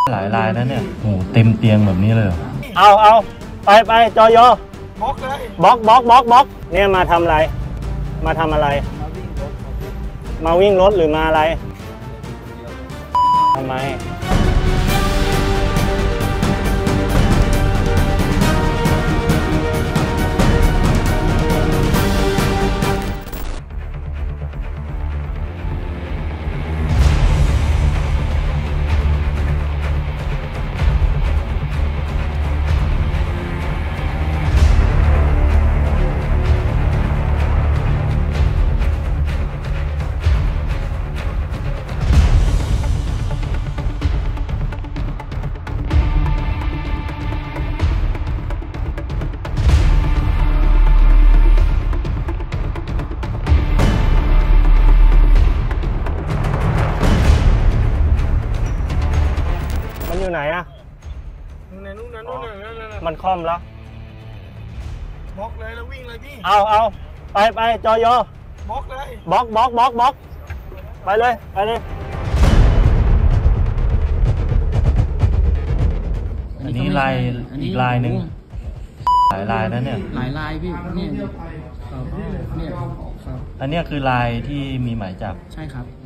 หลายรายนะเนี่ยโอ้เต็มเตียงแบบนี้เลยเอาไปจอยบล็อกเลยบล็อกเนี่ยมาทำอะไรมาทำอะไรมาวิ่งรถหรือมาอะไรทำไมอยู่ไหนอะนู่นมันคล่อมแล้วบล็อกเลยแล้ววิ่งเลยพี่เอาไปจอยบล็อกเลยบล็อกไปเลยอันนี้ลายอีกลายหนึ่งหลายลายนะเนี่ยหลายลายพี่เนี่ยครับอันนี้คือลายที่มีหมายจับใช่ครับ